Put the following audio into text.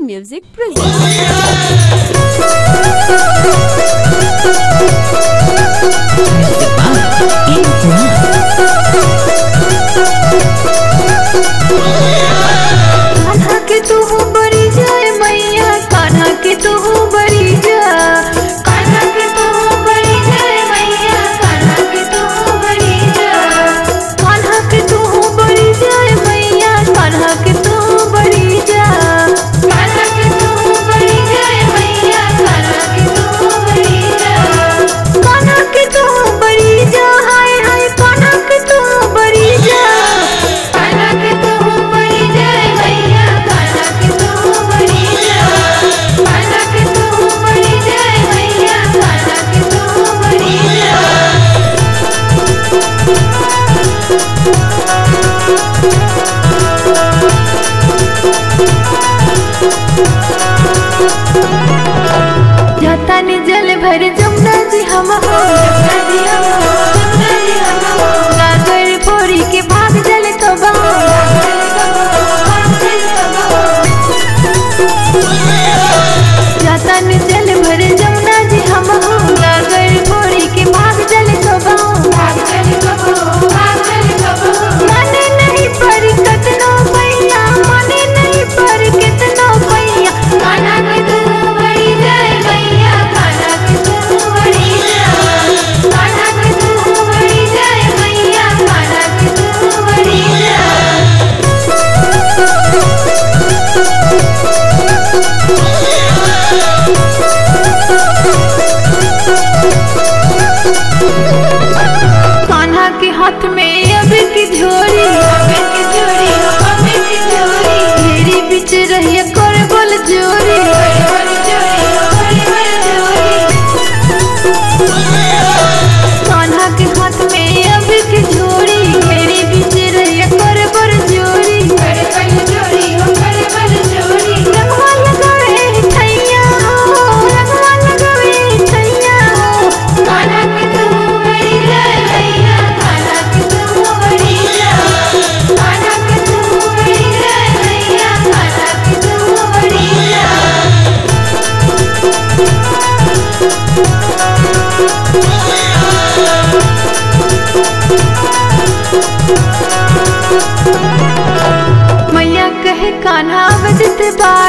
King Music presents. Kanha के तू बड़ी जाए मैया, कान्हा के तू बड़ी जा, कान्हा के तू बड़ी जाए मैया, कान्हा के तू बड़ी जा, कान्हा के तू बड़ी जाए मैया, कान्हा के तू बड़ी जा, कान्हा के तू बड़ी जाए मैया, कान्हा के तू बड़ी जा, कान्हा के तू बड़ी जा, हाय हाय कान्हा के तू बड़ी जा, कान्हा के तू बड़ी जाए मैया, कान्हा के तू बड़ी जा, कान्हा के तू बड़ी जाए मैया, कान्हा के तू बड़ी जा। जाता ने जल भर जमुना जी हम हो, जमुना जी हम हो, जमुना जी हम हो, गागर फोड़ी के भाग जल तो बहो, भाग जल तो बहो। जाता ने जल भर जमुना जी हम हो, गागर फोड़ी के भाग जल तो बहो, भाग जल तो बहो, भाग जल तो बहो। माने नहीं पर कितनो पैया, माने नहीं पर कितनो पैया, कान्हा के तू बड़ी जाए मैया, कान्हा के तू बड़ी जा, कान्हा के तू बड़ी जाए मैया, कान्हा के तू बड़ी जा। कान्हा के हाथ में अब की झोरी, अब की झोरी, अब की झोरी, मेरी बीच रही कर बोल जोरी, बोल जोरी, बोल जोरी। कान्हा के हाथ में अब की झोरी, मेरी बीच रही कर बोल जोरी, बोल जोरी, बोल जोरी। रंगवा लगावे छैया हो, रंगवा लगावे छैया हो, कान्हा के तू बड़ी जाए मैया, कान्हा के तू बड़ी जा, कान्हा के तू बड़ी जाए मैया, कान्हा के तू बड़ी जा। मैया कहे कान्हा बजत बा